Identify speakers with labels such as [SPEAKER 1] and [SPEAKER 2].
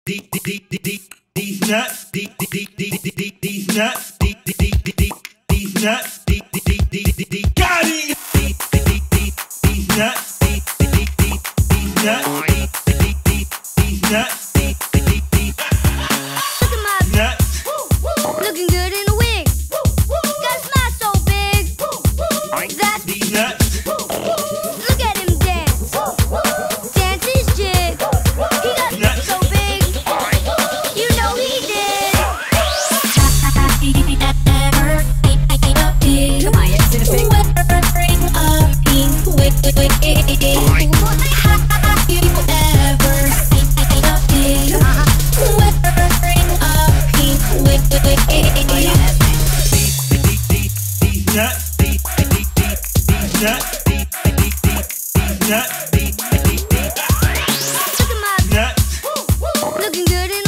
[SPEAKER 1] These nuts, these nuts, these nuts, got it. These nuts, these nuts, these nuts.
[SPEAKER 2] Look at my
[SPEAKER 1] Nuts.
[SPEAKER 2] looking good in a wig. Got a smile so big. That's
[SPEAKER 1] These nuts.
[SPEAKER 2] look at him dance. Dance his jig. He got
[SPEAKER 1] Nuts.
[SPEAKER 2] so big. You know he did.
[SPEAKER 3] Come on, it's in a big
[SPEAKER 1] These nuts, these nuts, these nuts,
[SPEAKER 2] Look at my
[SPEAKER 1] nuts.
[SPEAKER 2] looking good in